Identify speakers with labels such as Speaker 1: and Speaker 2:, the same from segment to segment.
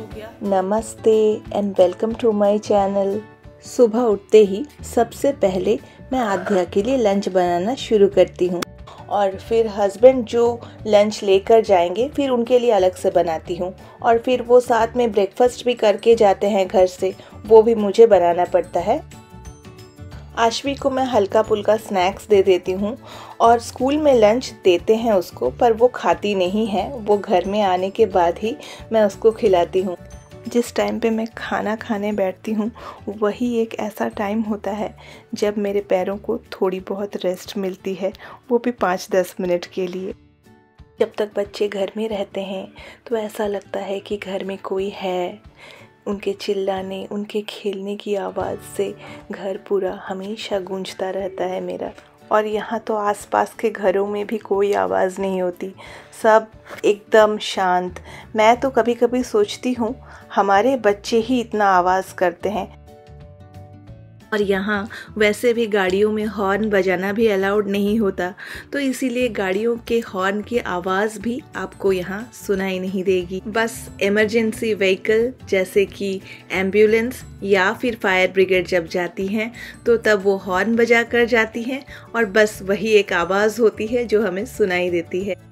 Speaker 1: हो गया।
Speaker 2: नमस्ते and welcome to my channel. सुबह उठते ही सबसे पहले मैं आध्या के लिए लंच बनाना शुरू करती हूँ और फिर हस्बैंड जो लंच लेकर जाएंगे फिर उनके लिए अलग से बनाती हूँ और फिर वो साथ में ब्रेकफास्ट भी करके जाते हैं घर से, वो भी मुझे बनाना पड़ता है। आश्वी को मैं हल्का फुल्का स्नैक्स दे देती हूँ और स्कूल में लंच देते हैं उसको, पर वो खाती नहीं है। वो घर में आने के बाद ही मैं उसको खिलाती हूँ। जिस टाइम पे मैं खाना खाने बैठती हूँ वही एक ऐसा टाइम होता है जब मेरे पैरों को थोड़ी बहुत रेस्ट मिलती है, वो भी 5-10 मिनट के लिए। जब तक बच्चे घर में रहते हैं तो ऐसा लगता है कि घर में कोई है। उनके चिल्लाने, उनके खेलने की आवाज़ से घर पूरा हमेशा गूंजता रहता है मेरा। और यहाँ तो आसपास के घरों में भी कोई आवाज़ नहीं होती, सब एकदम शांत। मैं तो कभी कभी सोचती हूँ हमारे बच्चे ही इतना आवाज़ करते हैं। और यहाँ वैसे भी गाड़ियों में हॉर्न बजाना भी अलाउड नहीं होता, तो इसीलिए गाड़ियों के हॉर्न की आवाज़ भी आपको यहाँ सुनाई नहीं देगी। बस इमरजेंसी व्हीकल जैसे कि एम्बुलेंस या फिर फायर ब्रिगेड जब जाती हैं तो तब वो हॉर्न बजा कर जाती हैं और बस वही एक आवाज़ होती है जो हमें सुनाई देती है।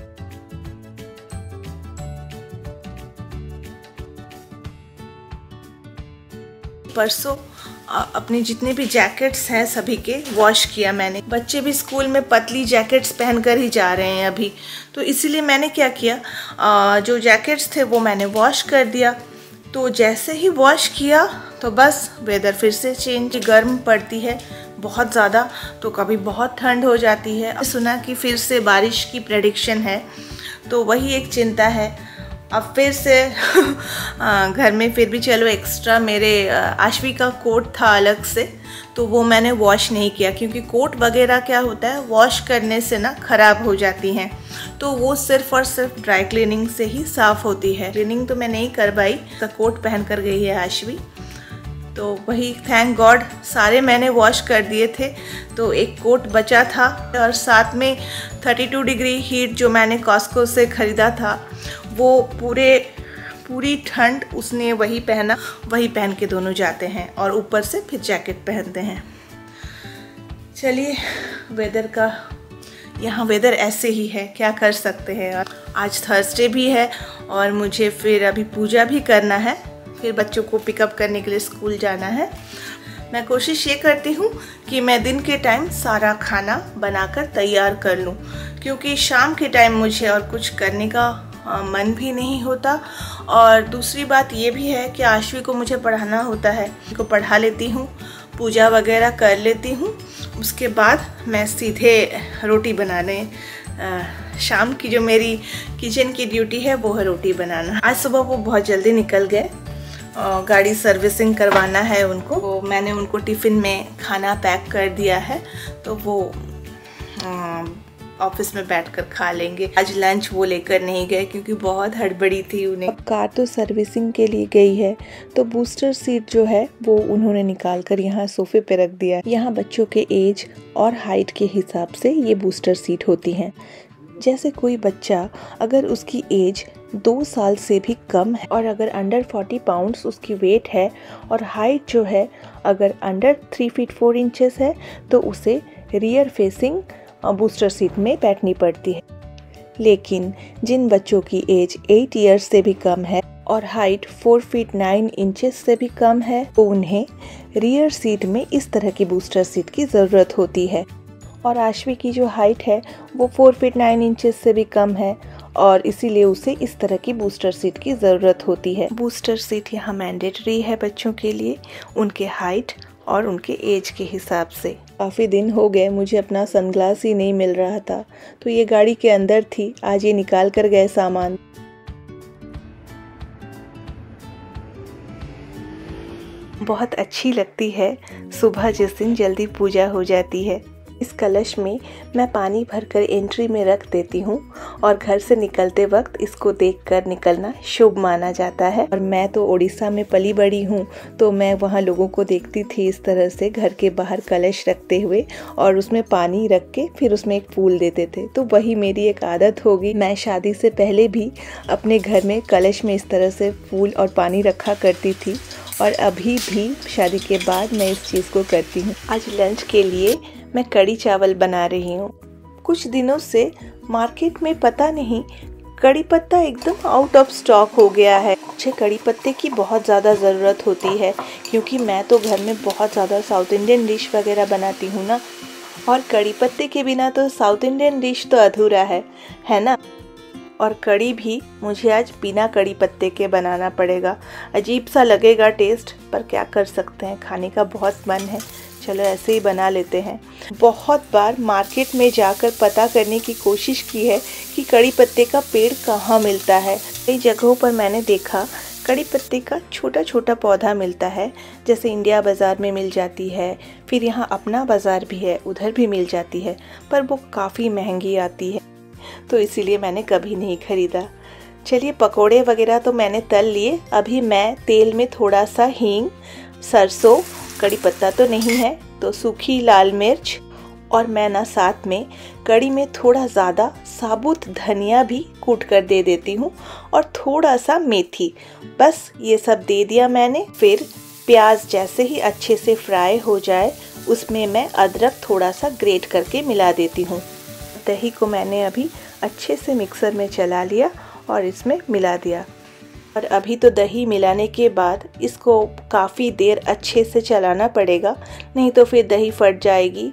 Speaker 2: परसों अपने जितने भी जैकेट्स हैं सभी के वॉश किया मैंने। बच्चे भी स्कूल में पतली जैकेट्स पहनकर ही जा रहे हैं अभी, तो इसीलिए मैंने क्या किया, जो जैकेट्स थे वो मैंने वॉश कर दिया। तो जैसे ही वॉश किया तो बस वेदर फिर से चेंज, गर्म पड़ती है बहुत ज़्यादा, तो कभी बहुत ठंड हो जाती है। सुना कि फिर से बारिश की प्रेडिक्शन है, तो वही एक चिंता है। अब फिर से घर में फिर भी चलो एक्स्ट्रा मेरे आश्वी का कोट था अलग से, तो वो मैंने वॉश नहीं किया, क्योंकि कोट वगैरह क्या होता है वॉश करने से ना ख़राब हो जाती हैं, तो वो सिर्फ़ और सिर्फ ड्राई क्लीनिंग से ही साफ़ होती है। क्लीनिंग तो मैं नहीं करवाई, तो कोट पहन कर गई है आश्वी। तो वही थैंक गॉड सारे मैंने वॉश कर दिए थे, तो एक कोट बचा था। और साथ में 32 डिग्री हीट जो मैंने कॉस्को से ख़रीदा था, वो पूरी ठंड उसने वही पहना, वही पहन के दोनों जाते हैं और ऊपर से फिर जैकेट पहनते हैं। चलिए, वेदर का यहाँ वेदर ऐसे ही है, क्या कर सकते हैं। आज थर्सडे भी है और मुझे फिर अभी पूजा भी करना है, फिर बच्चों को पिकअप करने के लिए स्कूल जाना है। मैं कोशिश ये करती हूँ कि मैं दिन के टाइम सारा खाना बनाकर तैयार कर लूँ, क्योंकि शाम के टाइम मुझे और कुछ करने का मन भी नहीं होता। और दूसरी बात ये भी है कि आश्वी को मुझे पढ़ाना होता है, उनको पढ़ा लेती हूँ, पूजा वगैरह कर लेती हूँ, उसके बाद मैं सीधे रोटी बनाने, शाम की जो मेरी किचन की ड्यूटी है वो है रोटी बनाना। आज सुबह वो बहुत जल्दी निकल गए, गाड़ी सर्विसिंग करवाना है उनको, वो मैंने उनको टिफ़िन में खाना पैक कर दिया है, तो वो ऑफिस में बैठकर खा लेंगे। आज लंच वो लेकर नहीं गए क्योंकि बहुत हड़बड़ी थी उन्हें। अब कार तो सर्विसिंग के लिए गई है, तो बूस्टर सीट जो है वो उन्होंने निकाल कर यहाँ सोफे पे रख दिया। यहाँ बच्चों के एज और हाइट के हिसाब से ये बूस्टर सीट होती हैं। जैसे कोई बच्चा अगर उसकी एज 2 साल से भी कम है और अगर अंडर 40 पाउंड्स उसकी वेट है और हाइट जो है अगर अंडर 3 फीट 4 इंचेस है, तो उसे रियर फेसिंग बूस्टर सीट में बैठनी पड़ती है। लेकिन जिन बच्चों की एज 8 इयर्स से भी कम है और हाइट 4 फीट 9 इंचेस से भी कम है, तो उन्हें रियर सीट में इस तरह की बूस्टर सीट की ज़रूरत होती है। और आश्वी की जो हाइट है वो 4 फीट 9 इंचेस से भी कम है और इसीलिए उसे इस तरह की बूस्टर सीट की ज़रूरत होती है। बूस्टर सीट यहाँ मैंडेटरी है बच्चों के लिए, उनके हाइट और उनके एज के हिसाब से। काफ़ी दिन हो गए मुझे अपना सनग्लास ही नहीं मिल रहा था, तो ये गाड़ी के अंदर थी, आज ये निकाल कर गए सामान। बहुत अच्छी लगती है सुबह जिस दिन जल्दी पूजा हो जाती है। इस कलश में मैं पानी भरकर एंट्री में रख देती हूँ और घर से निकलते वक्त इसको देखकर निकलना शुभ माना जाता है। और मैं तो उड़ीसा में पली बड़ी हूँ, तो मैं वहाँ लोगों को देखती थी इस तरह से घर के बाहर कलश रखते हुए और उसमें पानी रख के फिर उसमें एक फूल देते थे। तो वही मेरी एक आदत होगी। मैं शादी से पहले भी अपने घर में कलश में इस तरह से फूल और पानी रखा करती थी और अभी भी शादी के बाद मैं इस चीज़ को करती हूँ। आज लंच के लिए मैं कड़ी चावल बना रही हूँ। कुछ दिनों से मार्केट में पता नहीं कड़ी पत्ता एकदम आउट ऑफ स्टॉक हो गया है। मुझे कड़ी पत्ते की बहुत ज़्यादा ज़रूरत होती है क्योंकि मैं तो घर में बहुत ज़्यादा साउथ इंडियन डिश वगैरह बनाती हूँ ना, और कड़ी पत्ते के बिना तो साउथ इंडियन डिश तो अधूरा है ना। और कड़ी भी मुझे आज बिना कड़ी पत्ते के बनाना पड़ेगा। अजीब सा लगेगा टेस्ट, पर क्या कर सकते हैं, खाने का बहुत मन है, चलो ऐसे ही बना लेते हैं। बहुत बार मार्केट में जाकर पता करने की कोशिश की है कि कड़ी पत्ते का पेड़ कहाँ मिलता है। कई जगहों पर मैंने देखा कड़ी पत्ते का छोटा छोटा पौधा मिलता है, जैसे इंडिया बाज़ार में मिल जाती है, फिर यहाँ अपना बाज़ार भी है उधर भी मिल जाती है, पर वो काफ़ी महंगी आती है, तो इसीलिए मैंने कभी नहीं खरीदा। चलिए पकोड़े वगैरह तो मैंने तल लिए। अभी मैं तेल में थोड़ा सा हींग, सरसों, कड़ी पत्ता तो नहीं है तो सूखी लाल मिर्च, और मैं ना साथ में कड़ी में थोड़ा ज़्यादा साबुत धनिया भी कूट कर दे देती हूँ और थोड़ा सा मेथी, बस ये सब दे दिया मैंने। फिर प्याज जैसे ही अच्छे से फ्राई हो जाए उसमें मैं अदरक थोड़ा सा ग्रेट करके मिला देती हूँ। दही को मैंने अभी अच्छे से मिक्सर में चला लिया और इसमें मिला दिया। और अभी तो दही मिलाने के बाद इसको काफ़ी देर अच्छे से चलाना पड़ेगा, नहीं तो फिर दही फट जाएगी।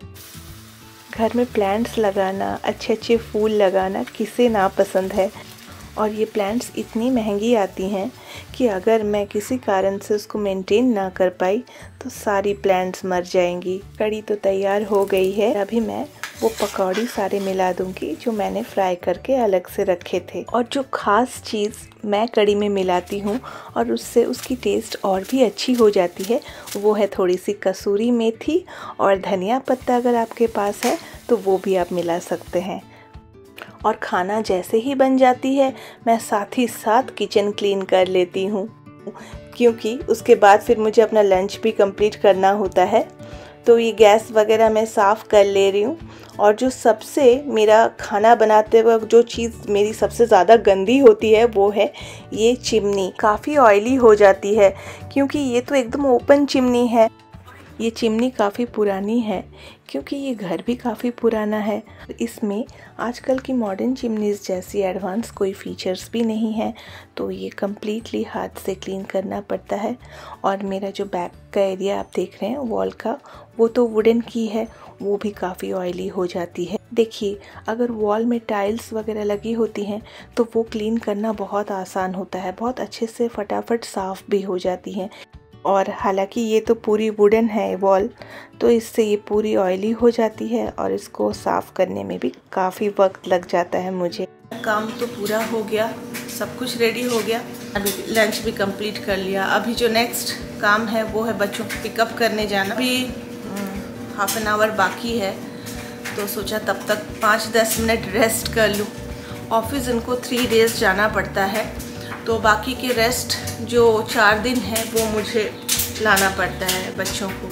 Speaker 2: घर में प्लांट्स लगाना, अच्छे अच्छे फूल लगाना किसे ना पसंद है, और ये प्लांट्स इतनी महंगी आती हैं कि अगर मैं किसी कारण से उसको मेंटेन ना कर पाई तो सारी प्लांट्स मर जाएंगी। कड़ी तो तैयार हो गई है। अभी मैं वो पकौड़ी सारे मिला दूंगी जो मैंने फ्राई करके अलग से रखे थे। और जो खास चीज़ मैं कड़ी में मिलाती हूँ और उससे उसकी टेस्ट और भी अच्छी हो जाती है, वो है थोड़ी सी कसूरी मेथी और धनिया पत्ता। अगर आपके पास है तो वो भी आप मिला सकते हैं। और खाना जैसे ही बन जाती है मैं साथ ही साथ किचन क्लीन कर लेती हूँ, क्योंकि उसके बाद फिर मुझे अपना लंच भी कंप्लीट करना होता है। तो ये गैस वगैरह मैं साफ़ कर ले रही हूँ। और जो सबसे मेरा खाना बनाते वक्त जो चीज़ मेरी सबसे ज़्यादा गंदी होती है वो है ये चिमनी। काफ़ी ऑयली हो जाती है क्योंकि ये तो एकदम ओपन चिमनी है। ये चिमनी काफ़ी पुरानी है क्योंकि ये घर भी काफ़ी पुराना है। इसमें आजकल की मॉडर्न चिमनीज़ जैसी एडवांस कोई फीचर्स भी नहीं है, तो ये कम्प्लीटली हाथ से क्लीन करना पड़ता है। और मेरा जो बैक का एरिया आप देख रहे हैं वॉल का, वो तो वुडन की है, वो भी काफ़ी ऑयली हो जाती है। देखिए, अगर वॉल में टाइल्स वगैरह लगी होती हैं तो वो क्लीन करना बहुत आसान होता है, बहुत अच्छे से फटाफट साफ़ भी हो जाती हैं। और हालांकि ये तो पूरी वुडन है वॉल, तो इससे ये पूरी ऑयली हो जाती है और इसको साफ़ करने में भी काफ़ी वक्त लग जाता है मुझे। काम तो पूरा हो गया, सब कुछ रेडी हो गया, अभी लंच भी कंप्लीट कर लिया। अभी जो नेक्स्ट काम है वो है बच्चों को पिकअप करने जाना। अभी हाफ एन आवर बाकी है, तो सोचा तब तक 5-10 मिनट रेस्ट कर लूँ। ऑफिस इनको 3 डेज़ जाना पड़ता है, तो बाकी के रेस्ट जो 4 दिन है वो मुझे लाना पड़ता है बच्चों को।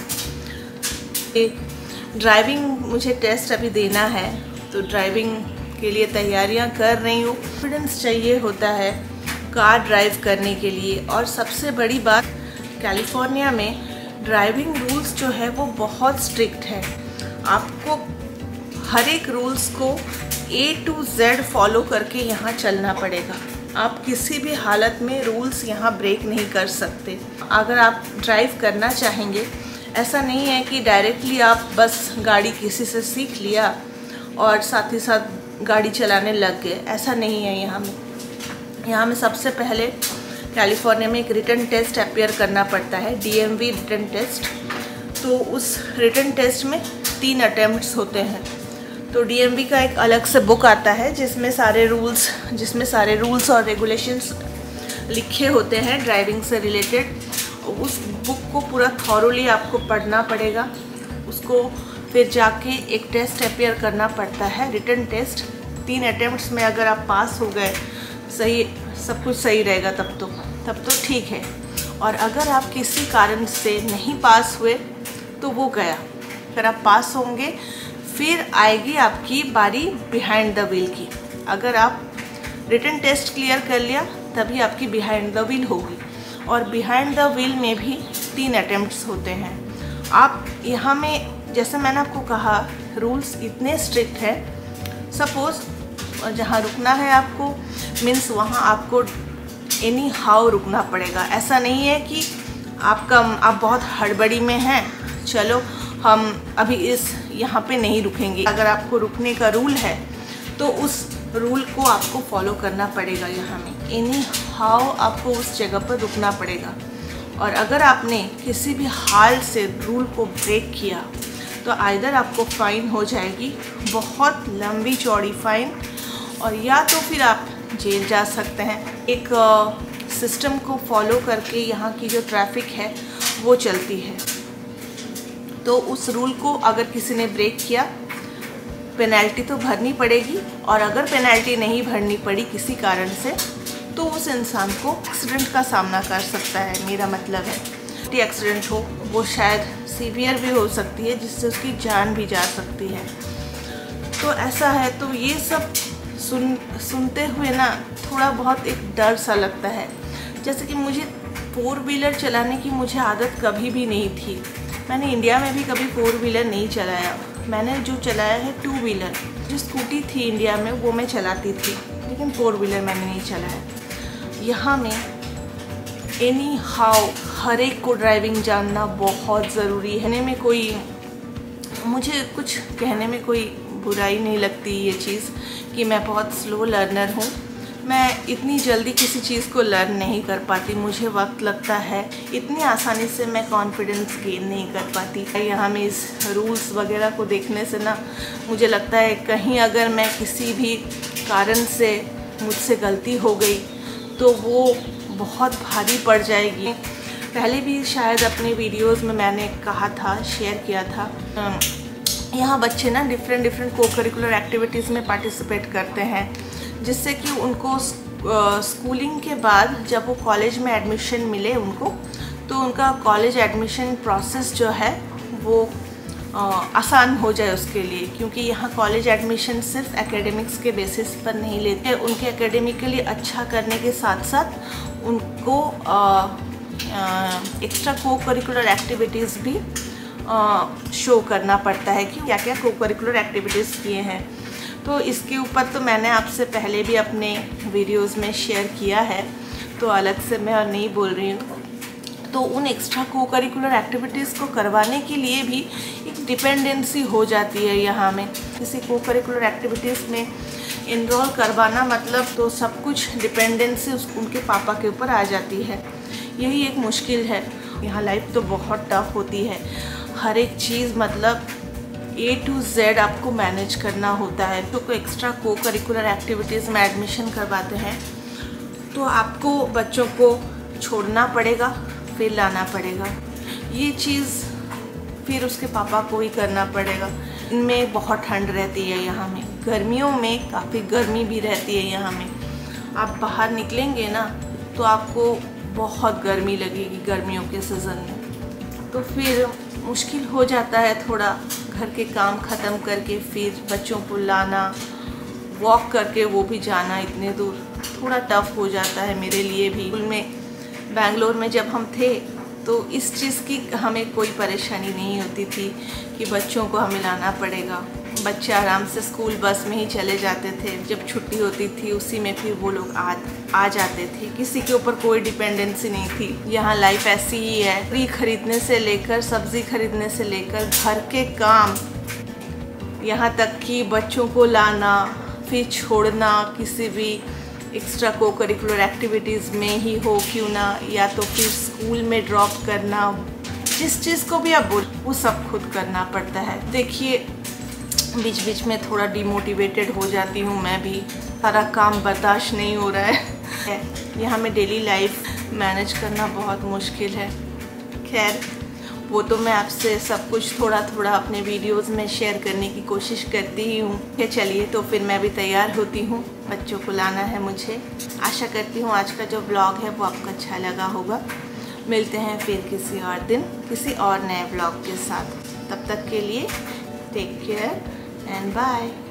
Speaker 2: ड्राइविंग मुझे टेस्ट अभी देना है, तो ड्राइविंग के लिए तैयारियां कर रही हूँ। कॉन्फिडेंस चाहिए होता है कार ड्राइव करने के लिए। और सबसे बड़ी बात, कैलिफोर्निया में ड्राइविंग रूल्स जो है वो बहुत स्ट्रिक्ट है। आपको हर एक रूल्स को A to Z फॉलो करके यहाँ चलना पड़ेगा। आप किसी भी हालत में रूल्स यहाँ ब्रेक नहीं कर सकते। अगर आप ड्राइव करना चाहेंगे, ऐसा नहीं है कि डायरेक्टली आप बस गाड़ी किसी से सीख लिया और साथ ही साथ गाड़ी चलाने लग गए, ऐसा नहीं है। यहाँ में सबसे पहले कैलिफोर्निया में एक रिटन टेस्ट अपियर करना पड़ता है, DMV रिटन टेस्ट। तो उस रिटन टेस्ट में 3 अटेम्प्ट्स होते हैं। तो DMV का एक अलग से बुक आता है जिसमें सारे रूल्स और रेगुलेशंस लिखे होते हैं ड्राइविंग से रिलेटेड। उस बुक को पूरा थॉरोली आपको पढ़ना पड़ेगा, उसको फिर जाके एक टेस्ट अपेयर करना पड़ता है, रिटन टेस्ट। 3 अटेम्प्ट्स में अगर आप पास हो गए, सही सब कुछ सही रहेगा, तब तो ठीक है। और अगर आप किसी कारण से नहीं पास हुए तो वो गया। फिर आप पास होंगे, फिर आएगी आपकी बारी बिहाइंड द व्हील की। अगर आप रिटन टेस्ट क्लियर कर लिया तभी आपकी बिहाइंड द व्हील होगी। और बिहाइंड द व्हील में भी 3 अटेम्प्ट्स होते हैं। आप यहाँ में, जैसे मैंने आपको कहा, रूल्स इतने स्ट्रिक्ट है। सपोज़ जहाँ रुकना है आपको, मीन्स वहाँ आपको एनी हाउ रुकना पड़ेगा। ऐसा नहीं है कि आप बहुत हड़बड़ी में हैं, चलो हम अभी यहाँ पे नहीं रुकेंगे। अगर आपको रुकने का रूल है तो उस रूल को आपको फॉलो करना पड़ेगा। यहाँ में एनी हाउ आपको उस जगह पर रुकना पड़ेगा। और अगर आपने किसी भी हाल से रूल को ब्रेक किया तो आइदर आपको फ़ाइन हो जाएगी, बहुत लंबी चौड़ी फ़ाइन, और या तो फिर आप जेल जा सकते हैं। एक सिस्टम को फॉलो करके यहाँ की जो ट्रैफिक है वो चलती है। तो उस रूल को अगर किसी ने ब्रेक किया, पेनल्टी तो भरनी पड़ेगी। और अगर पेनल्टी नहीं भरनी पड़ी किसी कारण से, तो उस इंसान को एक्सीडेंट का सामना कर सकता है। मेरा मतलब है एक्सीडेंट हो, वो शायद सीवियर भी हो सकती है, जिससे उसकी जान भी जा सकती है। तो ऐसा है। तो ये सब सुनते हुए ना थोड़ा बहुत एक डर सा लगता है। जैसे कि मुझे 4 व्हीलर चलाने की मुझे आदत कभी भी नहीं थी। मैंने इंडिया में भी कभी 4 व्हीलर नहीं चलाया। मैंने जो चलाया है 2 व्हीलर। जो स्कूटी थी इंडिया में वो मैं चलाती थी, लेकिन 4 व्हीलर मैंने नहीं चलाया। यहाँ में एनी हाउ हर एक को ड्राइविंग जानना बहुत ज़रूरी है। मुझे कुछ कहने में कोई बुराई नहीं लगती ये चीज़ कि मैं बहुत स्लो लर्नर हूँ। मैं इतनी जल्दी किसी चीज़ को लर्न नहीं कर पाती, मुझे वक्त लगता है। इतनी आसानी से मैं कॉन्फिडेंस गेन नहीं कर पाती। यहाँ में इस रूल्स वगैरह को देखने से ना मुझे लगता है कहीं अगर मैं किसी भी कारण से मुझसे गलती हो गई तो वो बहुत भारी पड़ जाएगी। पहले भी शायद अपने वीडियोस में मैंने कहा था, शेयर किया था, यहाँ बच्चे ना डिफरेंट को करिकुलर एक्टिविटीज़ में पार्टिसिपेट करते हैं, जिससे कि उनको स्कूलिंग के बाद जब वो कॉलेज में एडमिशन मिले उनको, तो उनका कॉलेज एडमिशन प्रोसेस जो है वो आसान हो जाए उसके लिए। क्योंकि यहाँ कॉलेज एडमिशन सिर्फ एकेडमिक्स के बेसिस पर नहीं लेते, उनके एकेडमिकली अच्छा करने के साथ साथ उनको एक्स्ट्रा को करिकुलर एक्टिविटीज़ भी शो करना पड़ता है कि क्या क्या को करिकुलर एक्टिविटीज़ किए हैं। तो इसके ऊपर तो मैंने आपसे पहले भी अपने वीडियोस में शेयर किया है, तो अलग से मैं और नहीं बोल रही हूँ। तो उन एक्स्ट्रा को करिकुलर एक्टिविटीज़ को करवाने के लिए भी एक डिपेंडेंसी हो जाती है यहाँ में। किसी को करिकुलर एक्टिविटीज़ में इनरोल करवाना मतलब तो सब कुछ डिपेंडेंसी उनके पापा के ऊपर आ जाती है। यही एक मुश्किल है। यहाँ लाइफ तो बहुत टफ होती है। हर एक चीज़ मतलब A to Z आपको मैनेज करना होता है। तो कोई एक्स्ट्रा को करिकुलर एक्टिविटीज़ में एडमिशन करवाते हैं तो आपको बच्चों को छोड़ना पड़ेगा, फिर लाना पड़ेगा। ये चीज़ फिर उसके पापा को ही करना पड़ेगा। इनमें बहुत ठंड रहती है यहाँ में, गर्मियों में काफ़ी गर्मी भी रहती है यहाँ में। आप बाहर निकलेंगे ना तो आपको बहुत गर्मी लगेगी गर्मियों के सीज़न में। तो फिर मुश्किल हो जाता है थोड़ा घर के काम ख़त्म करके फिर बच्चों को लाना, वॉक करके वो भी जाना इतने दूर, थोड़ा टफ़ हो जाता है मेरे लिए भी। स्कूल में बेंगलोर में जब हम थे तो इस चीज़ की हमें कोई परेशानी नहीं होती थी कि बच्चों को हमें लाना पड़ेगा। बच्चे आराम से स्कूल बस में ही चले जाते थे, जब छुट्टी होती थी उसी में फिर वो लोग आ जाते थे। किसी के ऊपर कोई डिपेंडेंसी नहीं थी। यहाँ लाइफ ऐसी ही है, फ्री खरीदने से लेकर सब्ज़ी खरीदने से लेकर घर के काम, यहाँ तक कि बच्चों को लाना फिर छोड़ना किसी भी एक्स्ट्रा को करिकुलर एक्टिविटीज़ में ही हो क्यों ना, या तो फिर स्कूल में ड्रॉप करना, जिस चीज़ को भी आप बोल वो सब खुद करना पड़ता है। देखिए बीच बीच में थोड़ा डिमोटिवेटेड हो जाती हूँ मैं भी, सारा काम बर्दाश्त नहीं हो रहा है। यहाँ में डेली लाइफ मैनेज करना बहुत मुश्किल है। खैर वो तो मैं आपसे सब कुछ थोड़ा थोड़ा अपने वीडियोस में शेयर करने की कोशिश करती ही हूँ। चलिए तो फिर मैं भी तैयार होती हूँ, बच्चों को लाना है मुझे। आशा करती हूँ आज का जो ब्लॉग है वो आपको अच्छा लगा होगा। मिलते हैं फिर किसी और दिन किसी और नए ब्लॉग के साथ। तब तक के लिए टेक केयर एंड बाय।